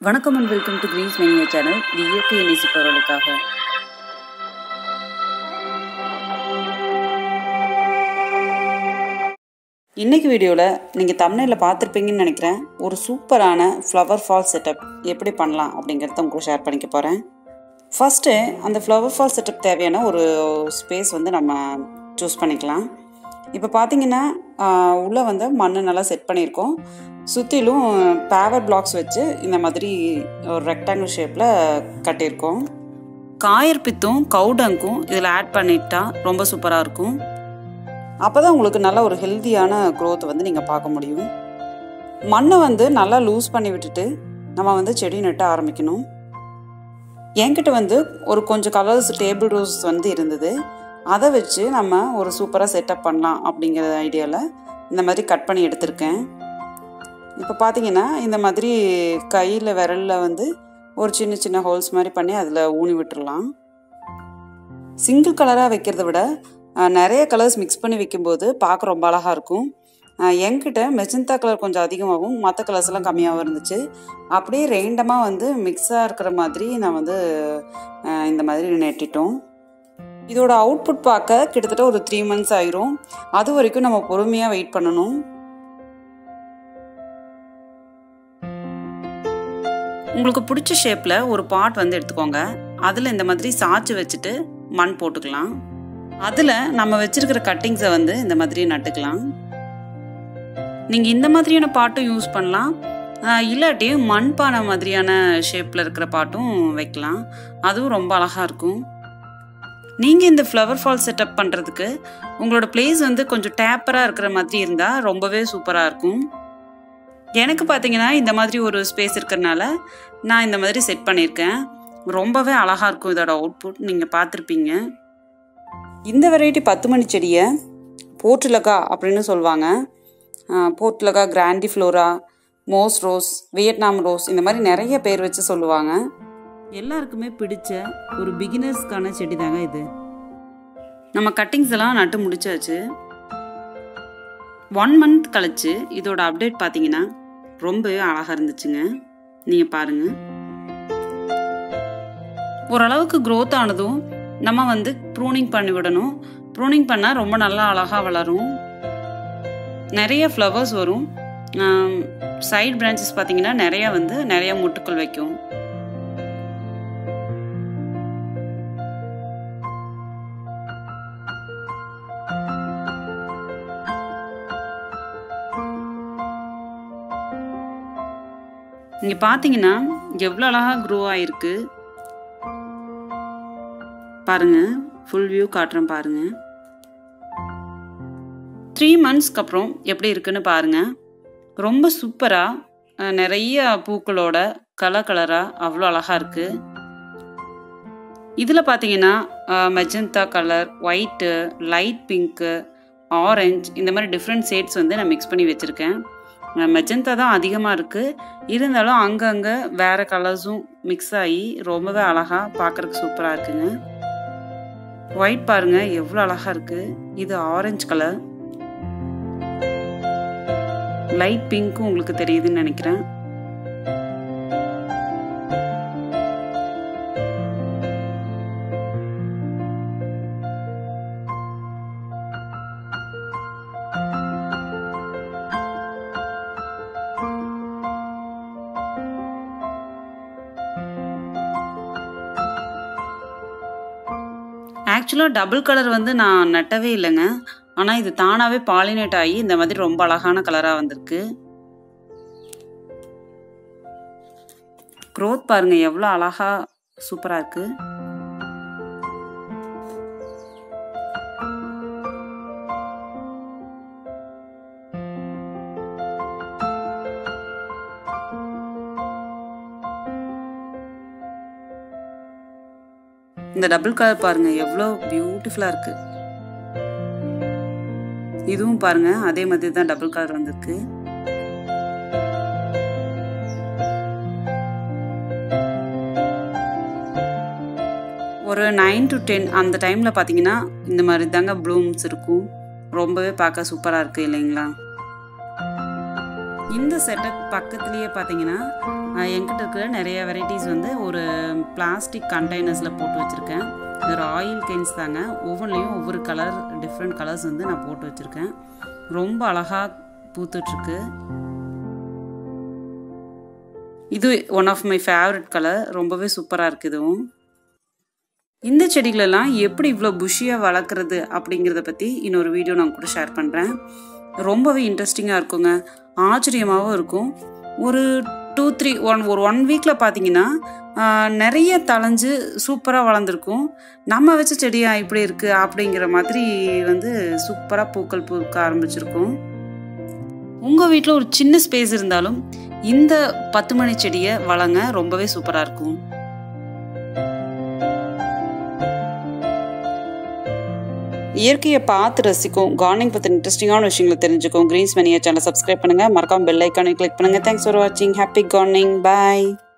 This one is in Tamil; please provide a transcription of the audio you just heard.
வணக்கம் and welcome to Greens Mania channel. இது இயற்கையை நேசிப்பவர்களுக்காக. இன்னைக்கு வீடியோவில் நீங்கள் தம்ப்நெயிலில் பார்த்துருப்பீங்கன்னு நினைக்கிறேன். ஒரு சூப்பரான ஃப்ளவர் ஃபால் செட்டப் எப்படி பண்ணலாம் அப்படிங்கிறத உங்களுக்கு ஷேர் பண்ணிக்க போகிறேன். ஃபஸ்ட்டு அந்த ஃப்ளவர் ஃபால் செட்டப் தேவையான ஒரு ஸ்பேஸ் நம்ம சூஸ் பண்ணிக்கலாம். இப்போ பார்த்தீங்கன்னா உள்ளே மண் நல்லா செட் பண்ணியிருக்கோம். சுற்றிலும் பேவர் பிளாக்ஸ் வச்சு இந்த மாதிரி ஒரு ரெக்டாங்கிள் ஷேப்பில் கட்டியிருக்கோம். காயர் பித்தும் கவுடங்கும் இதில் ஆட் பண்ணிட்டா ரொம்ப சூப்பராக இருக்கும். அப்போ தான் உங்களுக்கு நல்ல ஒரு ஹெல்த்தியான க்ரோத் நீங்கள் பார்க்க முடியும். மண்ணை நல்லா லூஸ் பண்ணி விட்டுட்டு நம்ம செடி நட்ட ஆரம்பிக்கணும். என்கிட்ட ஒரு கொஞ்சம் கலர்ஸ் டேபிள் ரோஸ் இருந்தது. அதை வச்சு நம்ம ஒரு சூப்பராக செட்டப் பண்ணலாம் அப்படிங்கிற ஐடியாவில் இந்த மாதிரி கட் பண்ணி எடுத்திருக்கேன். இப்போ பார்த்தீங்கன்னா இந்த மாதிரி கையில் விரலில் ஒரு சின்ன சின்ன ஹோல்ஸ் மாதிரி பண்ணி அதில் ஊனி விட்டுடலாம். சிங்கிள் கலராக வைக்கிறத விட நிறைய கலர்ஸ் மிக்ஸ் பண்ணி வைக்கும்போது பார்க்க ரொம்ப அழகாக இருக்கும். என்கிட்ட மெஜந்தா கலர் கொஞ்சம் அதிகமாகவும் மற்ற கலர்ஸ்லாம் கம்மியாகவும் இருந்துச்சு. அப்படியே ரேண்டமாக மிக்ஸாக இருக்கிற மாதிரி நான் இந்த மாதிரி நெட்டிட்டோம். இதோட அவுட்புட் பார்க்க கிட்டத்தட்ட ஒரு 3 months ஆயிரும். அது வரைக்கும் நம்ம பொறுமையாக வெயிட் பண்ணணும். உங்களுக்கு பிடிச்ச ஷேப்பில் ஒரு பாட் எடுத்துக்கோங்க. அதில் இந்த மாதிரி சாய்ச்சி வச்சுட்டு மண் போட்டுக்கலாம். அதில் நம்ம வச்சிருக்கிற கட்டிங்ஸை இந்த மாதிரி நட்டுக்கலாம். நீங்கள் இந்த மாதிரியான பாட்டும் யூஸ் பண்ணலாம். இல்லாட்டி மண் பானை மாதிரியான ஷேப்பில் இருக்கிற பாட்டும் வைக்கலாம். அதுவும் ரொம்ப அழகாக இருக்கும். நீங்கள் இந்த ஃப்ளவர் ஃபால் செட்டப் பண்ணுறதுக்கு உங்களோட பிளேஸ் கொஞ்சம் டேப்பராக இருக்கிற மாதிரி இருந்தால் ரொம்பவே சூப்பராக இருக்கும். எனக்கு பார்த்தீங்கன்னா இந்த மாதிரி ஒரு ஸ்பேஸ் இருக்கிறனால நான் இந்த மாதிரி செட் பண்ணியிருக்கேன். ரொம்பவே அழகாக இருக்கும் இதோட அவுட்புட். நீங்கள் பார்த்துருப்பீங்க. இந்த வெரைட்டி 10 மணி செடியை போர்ட்டுலகா அப்படின்னு சொல்லுவாங்க. போர்ட்டுலகா, கிராண்டிஃப்ளோரா, மோஸ் ரோஸ், வியட்நாம் ரோஸ், இந்த மாதிரி நிறைய பேர் வச்சு சொல்லுவாங்க. எல்லாருக்குமே பிடிச்ச ஒரு பிகினர்ஸ்க்கான செடி தாங்க இது. நம்ம கட்டிங்ஸ் எல்லாம் நட்டு முடிச்சாச்சு. 1 month கழிச்சு இதோட அப்டேட் பார்த்தீங்கன்னா ரொம்பவே அழகாக இருந்துச்சுங்க. நீங்கள் பாருங்கள். ஓரளவுக்கு க்ரோத் ஆனதும் நம்ம ப்ரூனிங் பண்ணி விடணும். ப்ரூனிங் பண்ணால் ரொம்ப நல்லா அழகாக வளரும். நிறைய ஃப்ளவர்ஸ் வரும். சைட் பிரான்ச்சஸ் பார்த்தீங்கன்னா நிறைய முட்டுக்கள் வைக்கும். இங்கே பார்த்தீங்கன்னா எவ்வளோ அழகாக க்ரோ ஆகிருக்கு பாருங்க. ஃபுல் வியூ காட்டுறேன் பாருங்க. 3 monthsக்கு அப்புறம் எப்படி இருக்குன்னு பாருங்க. ரொம்ப சூப்பராக நிறைய பூக்களோட கலராக அவ்வளோ அழகாக இருக்கு. இதில் பார்த்தீங்கன்னா magenta colour, white, light pink, orange, இந்த மாதிரி டிஃப்ரெண்ட் ஷேட்ஸ் நான் மிக்ஸ் பண்ணி வச்சுருக்கேன். மெஜந்தா தான் அதிகமாக இருக்குது. இருந்தாலும் அங்கங்கே வேறு கலர்ஸும் மிக்ஸ் ஆகி ரொம்பவே அழகாக பார்க்குறதுக்கு சூப்பராக இருக்குங்க. ஒயிட் பாருங்கள் எவ்வளோ அழகாக இருக்குது. இது ஆரஞ்சு கலர், லைட் பிங்க்கும் உங்களுக்கு தெரியுதுன்னு நினைக்கிறேன். ஆக்சுவலாக டபுள் கலர் நான் நட்டவே இல்லைங்க. ஆனால் இது தானாகவே பாலினேட் ஆகி இந்த மாதிரி ரொம்ப அழகான கலராக வந்திருக்கு. க்ரோத் பாருங்க எவ்வளோ அழகாக சூப்பராக இருக்கு. இந்த டபுள் கலர் பாருங்க எவ்வளோ பியூட்டிஃபுல்லாக இருக்கு. இதுவும் பாருங்க அதே மாதிரி தான் டபுள் கலர் வந்திருக்கு. ஒரு 9 to 10 அந்த டைமில் பார்த்தீங்கன்னா இந்த மாதிரி தாங்க ப்ளூம்ஸ் இருக்கும். ரொம்பவே பார்க்க சூப்பராக இருக்குது இல்லைங்களா? இந்த செட்டப் பக்கத்துலேயே பார்த்தீங்கன்னா என்கிட்ட இருக்கிற நிறைய வெரைட்டிஸ் வந்து ஒரு பிளாஸ்டிக் கண்டெய்னர்ஸில் போட்டு வச்சுருக்கேன். இது ஒரு ஆயில் கெயின்ஸ் தாங்க. ஒவ்வொன்றிலையும் ஒவ்வொரு கலர், டிஃப்ரெண்ட் கலர்ஸ் வந்து நான் போட்டு வச்சுருக்கேன். ரொம்ப அழகாக பூத்துட்ருக்கு. இது one of my favourite colour. ரொம்பவே சூப்பராக இருக்குது. இதுவும் இந்த செடிகளெல்லாம் எப்படி இவ்வளோ புஷியாக வளர்க்குறது அப்படிங்கிறத பற்றி இன்னொரு வீடியோ நான் கூட ஷேர் பண்ணுறேன். ரொம்பவே இன்ட்ரெஸ்டிங்காக இருக்குங்க, ஆச்சரியமாகவும் இருக்கும். ஒரு 1 வீக்கில் பார்த்தீங்கன்னா நிறைய தளைஞ்சு சூப்பராக வளர்ந்துருக்கும். நம்ம வச்ச செடியாக இப்படி இருக்குது அப்படிங்கிற மாதிரி வந்து சூப்பராக பூக்கள் பூக்க ஆரம்பிச்சிருக்கும். உங்கள் வீட்டில் ஒரு சின்ன ஸ்பேஸ் இருந்தாலும் இந்த 10 மணி செடியை வளங்க, ரொம்பவே சூப்பராக இருக்கும். இயற்கையை பார்த்து ரசிக்கும், கார்டனிங் பற்றி இன்ட்ரெஸ்டிங்கான விஷயங்களை தெரிஞ்சுக்கும் கிரீன்ஸ் மணியா சேனலை சப்ஸ்கிரைப் பண்ணுங்கள். மறக்காம பெல் ஐக்கானை கிளிக் பண்ணுங்கள். தேங்க்ஸ் ஃபார் வாட்சிங். Happy gardening. பாய்.